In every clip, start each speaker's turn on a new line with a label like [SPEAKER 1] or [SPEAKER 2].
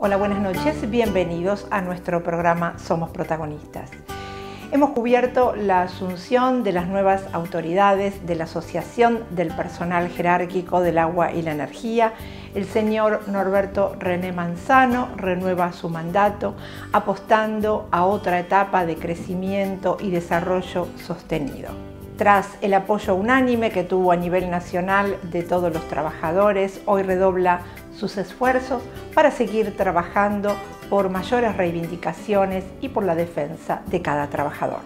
[SPEAKER 1] Hola, buenas noches, bienvenidos a nuestro programa Somos Protagonistas. Hemos cubierto la asunción de las nuevas autoridades de la Asociación del Personal Jerárquico del Agua y la Energía. El señor Norberto René Manzano renueva su mandato, apostando a otra etapa de crecimiento y desarrollo sostenido. Tras el apoyo unánime que tuvo a nivel nacional de todos los trabajadores, hoy redobla sus esfuerzos para seguir trabajando por mayores reivindicaciones y por la defensa de cada trabajador.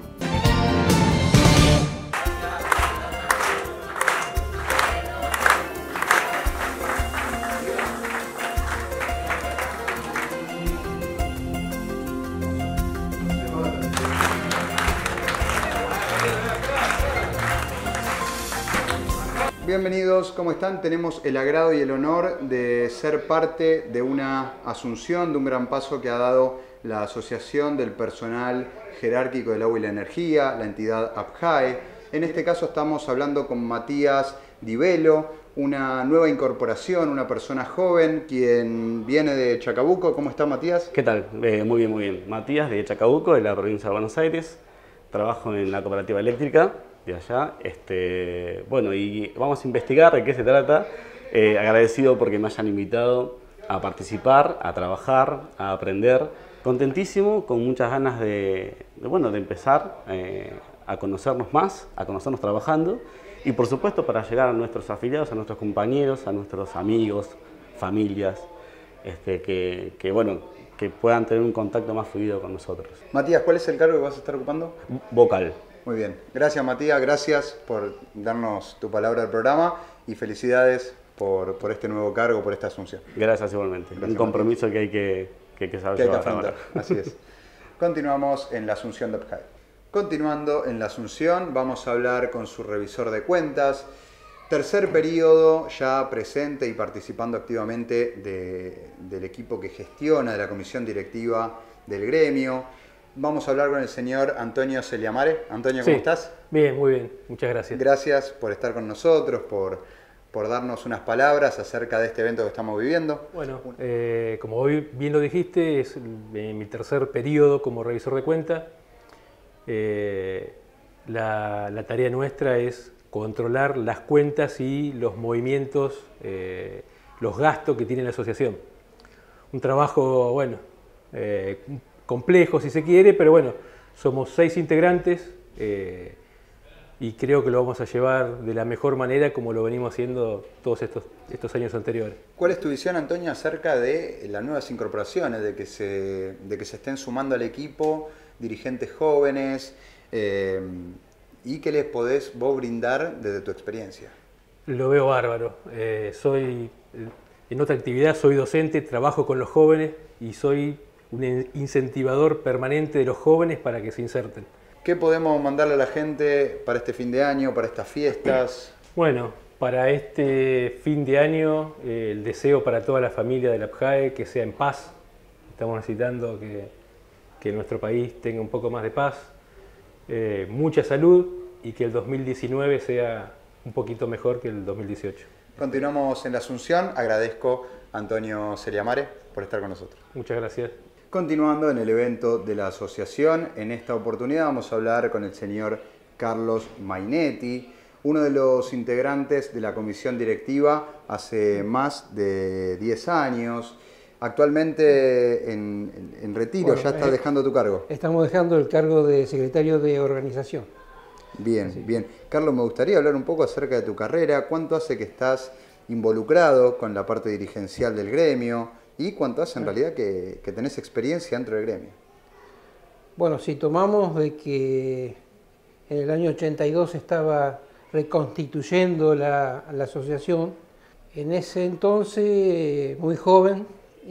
[SPEAKER 2] Bienvenidos, ¿cómo están? Tenemos el agrado y el honor de ser parte de una asunción, de un gran paso que ha dado la Asociación del Personal Jerárquico del Agua y la Energía, la entidad APJAE. En este caso estamos hablando con Matías Di Velo, una nueva incorporación, una persona joven, quien viene de Chacabuco. ¿Cómo está, Matías?
[SPEAKER 3] ¿Qué tal? Muy bien, muy bien. Matías de Chacabuco, de la provincia de Buenos Aires. Trabajo en la cooperativa eléctrica de allá. Bueno, y vamos a investigar de qué se trata. Agradecido porque me hayan invitado a participar, a trabajar, a aprender. Contentísimo, con muchas ganas de empezar a conocernos más, a conocernos trabajando y por supuesto para llegar a nuestros afiliados, a nuestros compañeros, a nuestros amigos, familias, que puedan tener un contacto más fluido con nosotros.
[SPEAKER 2] Matías, ¿cuál es el cargo que vas a estar ocupando?
[SPEAKER 3] Vocal.
[SPEAKER 2] Muy bien. Gracias, Matías. Gracias por darnos tu palabra al programa y felicidades por este nuevo cargo, por esta asunción.
[SPEAKER 3] Gracias igualmente.
[SPEAKER 2] Gracias,
[SPEAKER 3] un compromiso
[SPEAKER 2] Matías.
[SPEAKER 3] que hay que saber
[SPEAKER 2] Que hay que
[SPEAKER 3] llevar
[SPEAKER 2] afrontar.
[SPEAKER 3] ahora.
[SPEAKER 2] Así es. Continuamos en la asunción de APJAE. Continuando en la asunción, vamos a hablar con su revisor de cuentas. Tercer periodo ya presente y participando activamente del equipo que gestiona, de la comisión directiva del gremio. Vamos a hablar con el señor Antonio Celiamare. Antonio, ¿cómo estás?
[SPEAKER 4] Bien, muy bien. Muchas gracias.
[SPEAKER 2] Gracias por estar con nosotros, por darnos unas palabras acerca de este evento que estamos viviendo.
[SPEAKER 4] Bueno, como hoy bien lo dijiste, es mi tercer periodo como revisor de cuenta. La tarea nuestra es controlar las cuentas y los movimientos, los gastos que tiene la asociación. Un trabajo, bueno, complejo si se quiere, pero bueno, somos 6 integrantes y creo que lo vamos a llevar de la mejor manera como lo venimos haciendo todos estos años anteriores.
[SPEAKER 2] ¿Cuál es tu visión, Antonio, acerca de las nuevas incorporaciones, de que se estén sumando al equipo dirigentes jóvenes y qué les podés vos brindar desde tu experiencia?
[SPEAKER 4] Lo veo bárbaro. En otra actividad soy docente, trabajo con los jóvenes y soy un incentivador permanente de los jóvenes para que se inserten.
[SPEAKER 2] ¿Qué podemos mandarle a la gente para este fin de año, para estas fiestas?
[SPEAKER 4] Bueno, para este fin de año, el deseo para toda la familia de la APJAE que sea en paz. Estamos necesitando que nuestro país tenga un poco más de paz, mucha salud y que el 2019 sea un poquito mejor que el 2018.
[SPEAKER 2] Continuamos en la asunción. Agradezco a Antonio Celiamare por estar con nosotros.
[SPEAKER 4] Muchas gracias.
[SPEAKER 2] Continuando en el evento de la asociación, en esta oportunidad vamos a hablar con el señor Carlos Mainetti, uno de los integrantes de la comisión directiva hace más de 10 años. Actualmente en retiro, bueno, ya estás dejando tu cargo.
[SPEAKER 5] Estamos dejando el cargo de secretario de organización.
[SPEAKER 2] Bien, sí. Bien. Carlos, me gustaría hablar un poco acerca de tu carrera. ¿Cuánto hace que estás involucrado con la parte dirigencial del gremio? ¿Y cuánto hace en realidad que tenés experiencia dentro del gremio?
[SPEAKER 5] Bueno, si tomamos de que en el año 82 estaba reconstituyendo la asociación, en ese entonces, muy joven,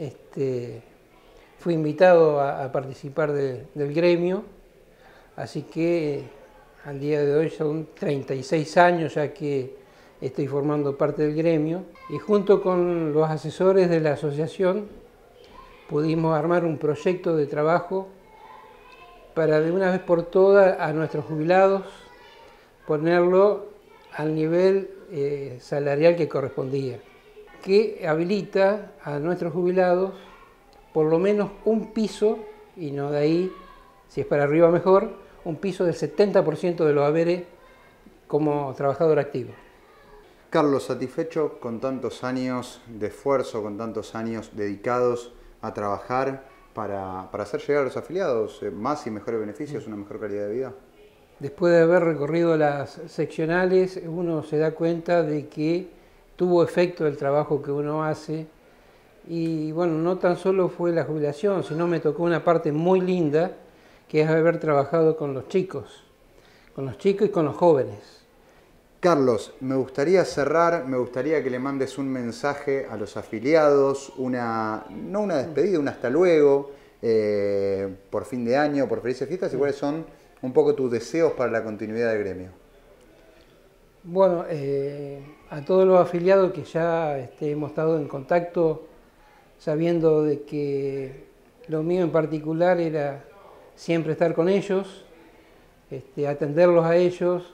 [SPEAKER 5] fui invitado a participar del gremio, así que al día de hoy son 36 años ya que estoy formando parte del gremio y junto con los asesores de la asociación pudimos armar un proyecto de trabajo para de una vez por todas a nuestros jubilados ponerlo al nivel salarial que correspondía, que habilita a nuestros jubilados por lo menos un piso, y no de ahí, si es para arriba mejor, un piso del 70% de los haberes como trabajador activo.
[SPEAKER 2] Carlos, satisfecho con tantos años de esfuerzo, con tantos años dedicados a trabajar para hacer llegar a los afiliados más y mejores beneficios, una mejor calidad de vida.
[SPEAKER 5] Después de haber recorrido las seccionales, uno se da cuenta de que tuvo efecto el trabajo que uno hace. Y bueno, no tan solo fue la jubilación, sino me tocó una parte muy linda, que es haber trabajado con los chicos y con los jóvenes.
[SPEAKER 2] Carlos, me gustaría cerrar, me gustaría que le mandes un mensaje a los afiliados, no una despedida, un hasta luego, por fin de año, por felices fiestas, y cuáles son un poco tus deseos para la continuidad del gremio.
[SPEAKER 5] Bueno, a todos los afiliados que ya hemos estado en contacto, sabiendo de que lo mío en particular era siempre estar con ellos, atenderlos a ellos.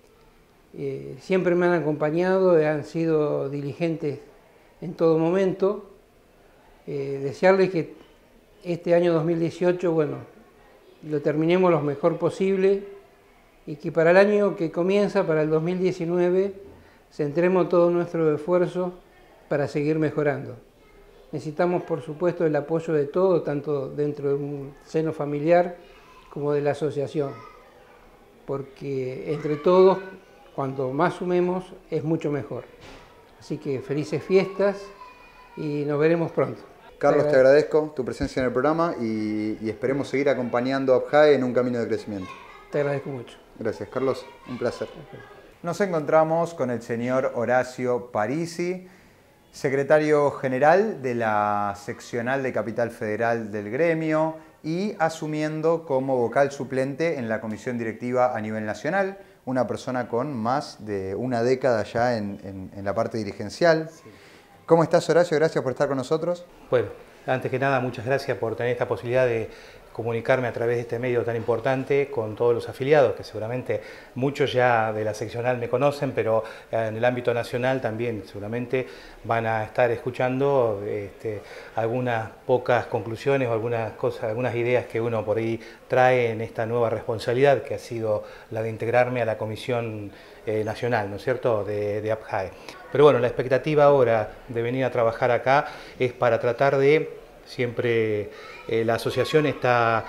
[SPEAKER 5] Siempre me han acompañado, han sido diligentes en todo momento. Desearles que este año 2018, bueno, lo terminemos lo mejor posible y que para el año que comienza, para el 2019, centremos todo nuestro esfuerzo para seguir mejorando. Necesitamos, por supuesto, el apoyo de todos, tanto dentro de un seno familiar como de la asociación, porque entre todos, cuanto más sumemos, es mucho mejor. Así que felices fiestas y nos veremos pronto.
[SPEAKER 2] Carlos, te agradezco tu presencia en el programa y esperemos seguir acompañando a APJAE en un camino de crecimiento.
[SPEAKER 5] Te agradezco mucho.
[SPEAKER 2] Gracias, Carlos. Un placer. Nos encontramos con el señor Horacio Parisi, secretario general de la seccional de Capital Federal del gremio y asumiendo como vocal suplente en la comisión directiva a nivel nacional, una persona con más de una década ya en la parte dirigencial. Sí. ¿Cómo estás, Horacio? Gracias por estar con nosotros.
[SPEAKER 6] Bueno, antes que nada, muchas gracias por tener esta posibilidad de comunicarme a través de este medio tan importante con todos los afiliados, que seguramente muchos ya de la seccional me conocen, pero en el ámbito nacional también seguramente van a estar escuchando algunas pocas conclusiones o algunas cosas, algunas ideas que uno por ahí trae en esta nueva responsabilidad que ha sido la de integrarme a la Comisión Nacional, ¿no es cierto?, de APJAE. Pero bueno, la expectativa ahora de venir a trabajar acá es para tratar de siempre la asociación está,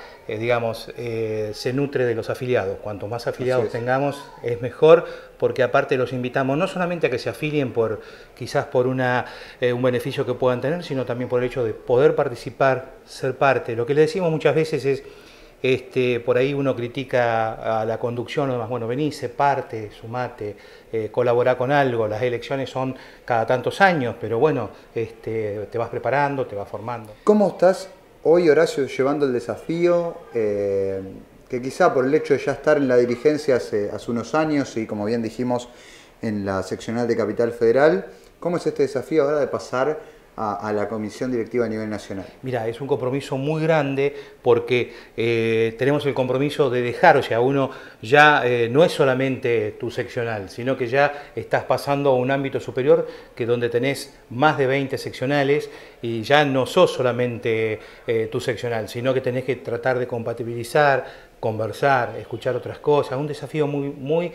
[SPEAKER 6] se nutre de los afiliados. Cuanto más afiliados tengamos es mejor, porque aparte los invitamos no solamente a que se afilien quizás por un beneficio que puedan tener, sino también por el hecho de poder participar, ser parte. Lo que le decimos muchas veces es, por ahí uno critica a la conducción, o demás, bueno, vení, sé parte, sumate, colaborá con algo. Las elecciones son cada tantos años, pero bueno, te vas preparando, te vas formando.
[SPEAKER 2] ¿Cómo estás hoy, Horacio, llevando el desafío que quizá por el hecho de ya estar en la dirigencia hace unos años y como bien dijimos en la seccional de Capital Federal, cómo es este desafío ahora de pasar a la comisión directiva a nivel nacional?
[SPEAKER 6] Mira, es un compromiso muy grande porque tenemos el compromiso de dejar, o sea, uno ya no es solamente tu seccional, sino que ya estás pasando a un ámbito superior que donde tenés más de 20 seccionales y ya no sos solamente tu seccional, sino que tenés que tratar de compatibilizar, conversar, escuchar otras cosas, un desafío muy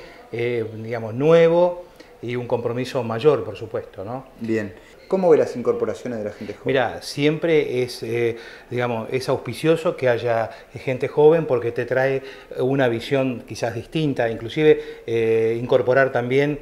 [SPEAKER 6] nuevo y un compromiso mayor, por supuesto, ¿no?
[SPEAKER 2] Bien. ¿Cómo ve las incorporaciones de la gente joven?
[SPEAKER 6] Mira, siempre es auspicioso que haya gente joven porque te trae una visión quizás distinta, inclusive incorporar también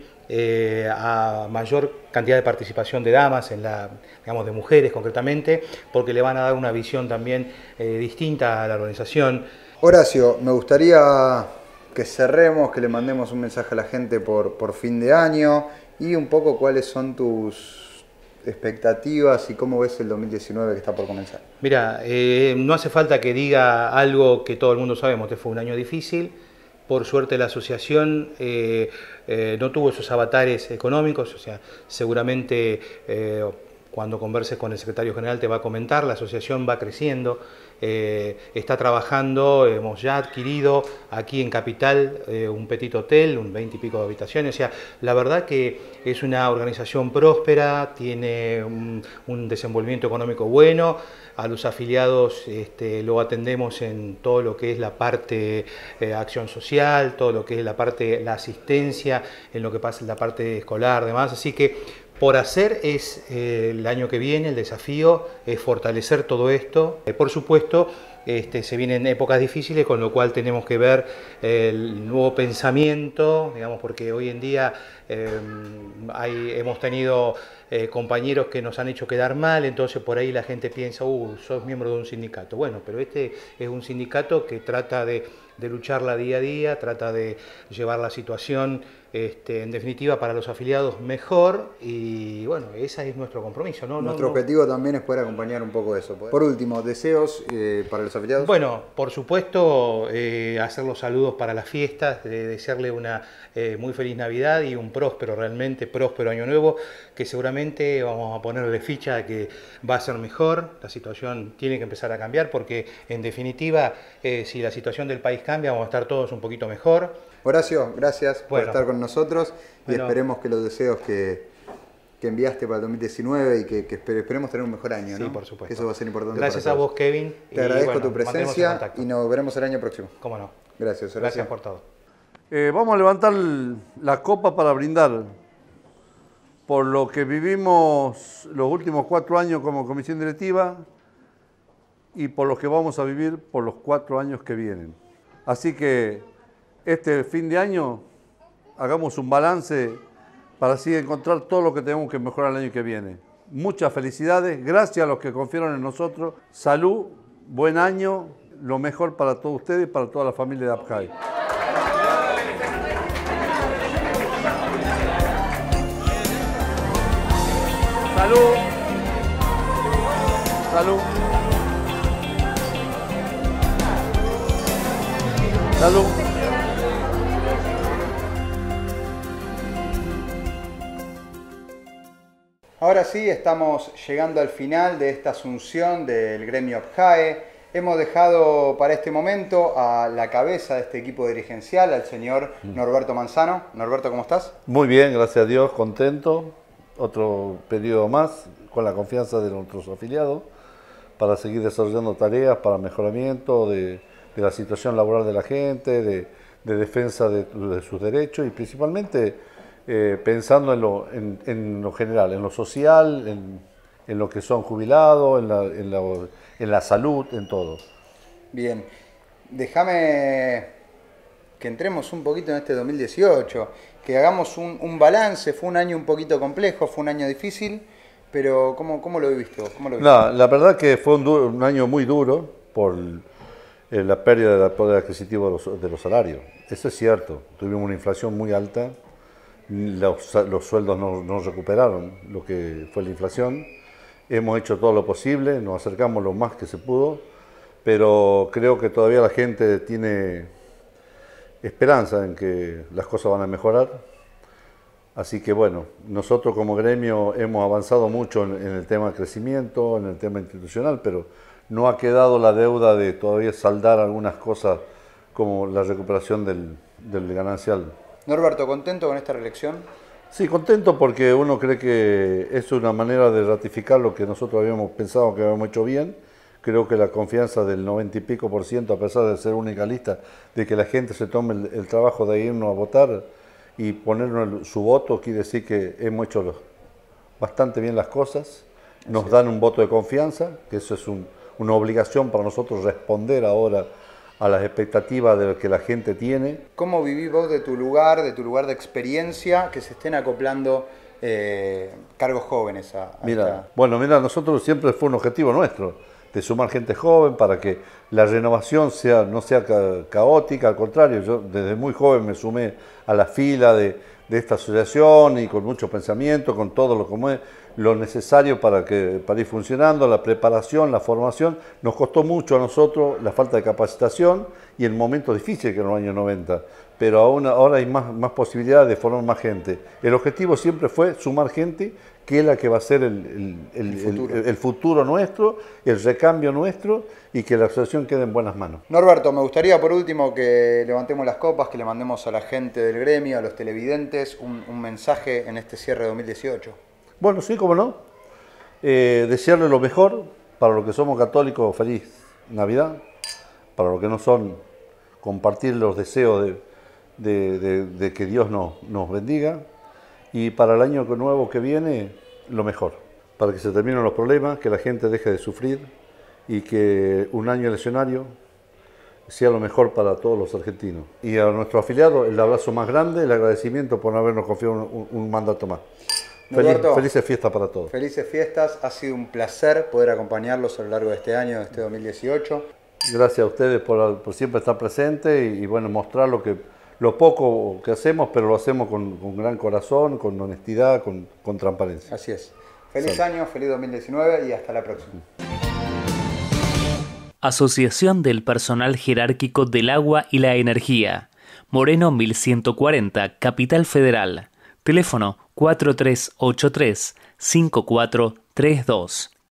[SPEAKER 6] a mayor cantidad de participación de damas, de mujeres concretamente, porque le van a dar una visión también distinta a la organización.
[SPEAKER 2] Horacio, me gustaría que cerremos, que le mandemos un mensaje a la gente por fin de año y un poco cuáles son tus expectativas y cómo ves el 2019 que está por comenzar.
[SPEAKER 6] Mira, no hace falta que diga algo que todo el mundo sabemos, que fue un año difícil. Por suerte la asociación no tuvo esos avatares económicos, o sea, seguramente cuando converses con el secretario general te va a comentar. La asociación va creciendo, está trabajando, hemos ya adquirido aquí en Capital un petit hotel, un 20 y pico de habitaciones. O sea, la verdad que es una organización próspera, tiene un desenvolvimiento económico bueno. A los afiliados lo atendemos en todo lo que es la parte acción social, todo lo que es la asistencia, en lo que pasa en la parte escolar, demás. Así que por hacer es el año que viene, el desafío es fortalecer todo esto. Por supuesto, se vienen épocas difíciles, con lo cual tenemos que ver el nuevo pensamiento, digamos, porque hoy en día hemos tenido compañeros que nos han hecho quedar mal, entonces por ahí la gente piensa, sos miembro de un sindicato. Bueno, pero este es un sindicato que trata de lucharla día a día, trata de llevar la situación, en definitiva, para los afiliados mejor, y bueno, ese es nuestro compromiso.
[SPEAKER 2] Nuestro objetivo también es poder acompañar un poco de eso. Por último, ¿deseos para los afiliados?
[SPEAKER 6] Bueno, por supuesto, hacer los saludos para las fiestas, desearle una muy feliz Navidad y un realmente próspero Año Nuevo, que seguramente vamos a ponerle ficha a que va a ser mejor. La situación tiene que empezar a cambiar porque, en definitiva, si la situación del país cambia, vamos a estar todos un poquito mejor.
[SPEAKER 2] Horacio, gracias por estar con nosotros y esperemos que los deseos que enviaste para el 2019 y que esperemos tener un mejor año, ¿no?
[SPEAKER 6] Sí, por supuesto.
[SPEAKER 2] Eso va a ser importante.
[SPEAKER 6] Gracias a vos, Kevin.
[SPEAKER 2] Te agradezco tu presencia y nos veremos el año próximo.
[SPEAKER 6] Cómo no.
[SPEAKER 2] Gracias, Horacio.
[SPEAKER 6] Gracias por todo.
[SPEAKER 7] Vamos a levantar la copa para brindar por lo que vivimos los últimos 4 años como comisión directiva y por lo que vamos a vivir por los 4 años que vienen. Así que este fin de año hagamos un balance para así encontrar todo lo que tenemos que mejorar el año que viene. Muchas felicidades, gracias a los que confiaron en nosotros, salud, buen año, lo mejor para todos ustedes y para toda la familia de APJAE. Salud. Salud. Salud.
[SPEAKER 2] Ahora sí, estamos llegando al final de esta asunción del gremio APJAE. Hemos dejado para este momento a la cabeza de este equipo dirigencial, al señor Norberto Manzano. Norberto, ¿cómo estás?
[SPEAKER 7] Muy bien, gracias a Dios, contento. Otro periodo más, con la confianza de nuestros afiliados, para seguir desarrollando tareas para mejoramiento de la situación laboral de la gente, de defensa de sus derechos y principalmente pensando en lo general, en lo social, en lo que son jubilados, en la salud, en todo.
[SPEAKER 2] Bien, déjame que entremos un poquito en este 2018, que hagamos un balance. Fue un año un poquito complejo, fue un año difícil, pero ¿cómo lo viviste vos?
[SPEAKER 7] La verdad que fue un año muy duro por la pérdida del poder adquisitivo de los salarios. Eso es cierto, tuvimos una inflación muy alta, los sueldos no recuperaron lo que fue la inflación. Hemos hecho todo lo posible, nos acercamos lo más que se pudo, pero creo que todavía la gente tiene esperanza en que las cosas van a mejorar. Así que bueno, nosotros como gremio hemos avanzado mucho en el tema de crecimiento, en el tema institucional, pero no ha quedado la deuda de todavía saldar algunas cosas como la recuperación del ganancial.
[SPEAKER 2] Norberto, ¿contento con esta reelección?
[SPEAKER 7] Sí, contento porque uno cree que es una manera de ratificar lo que nosotros habíamos pensado que habíamos hecho bien. Creo que la confianza del 90 y pico %, a pesar de ser única lista, de que la gente se tome el trabajo de irnos a votar y ponernos su voto, quiere decir que hemos hecho bastante bien las cosas. Nos dan un voto de confianza, que eso es una obligación para nosotros responder ahora a las expectativas de lo que la gente tiene.
[SPEAKER 2] ¿Cómo vivís vos de tu lugar de experiencia, que se estén acoplando cargos jóvenes
[SPEAKER 7] Mira, nosotros siempre fue un objetivo nuestro, de sumar gente joven para que la renovación no sea caótica, al contrario, yo desde muy joven me sumé a la fila de esta asociación y con mucho pensamiento, con todo lo como es. lo necesario para ir funcionando, la preparación, la formación. Nos costó mucho a nosotros la falta de capacitación y el momento difícil que en los años 90, pero ahora hay más posibilidades de formar más gente. El objetivo siempre fue sumar gente, que es la que va a ser el futuro nuestro, el recambio nuestro, y que la asociación quede en buenas manos.
[SPEAKER 2] Norberto, me gustaría por último que levantemos las copas, que le mandemos a la gente del gremio, a los televidentes, un mensaje en este cierre de 2018.
[SPEAKER 7] Bueno, sí, cómo no. Desearle lo mejor para los que somos católicos, feliz Navidad. Para los que no son, compartir los deseos de que Dios nos bendiga. Y para el año nuevo que viene, lo mejor. Para que se terminen los problemas, que la gente deje de sufrir y que un año eleccionario sea lo mejor para todos los argentinos. Y a nuestros afiliados, el abrazo más grande, el agradecimiento por no habernos confiado un mandato más. Felices fiestas para todos.
[SPEAKER 2] Felices fiestas, ha sido un placer poder acompañarlos a lo largo de este año, de este 2018.
[SPEAKER 7] Gracias a ustedes por siempre estar presentes y bueno, mostrar lo poco que hacemos, pero lo hacemos con gran corazón, con honestidad, con transparencia.
[SPEAKER 2] Así es. Feliz año, feliz 2019 y hasta la próxima.
[SPEAKER 8] Asociación del Personal Jerárquico del Agua y la Energía. Moreno 1140, Capital Federal. Teléfono 4383-5432.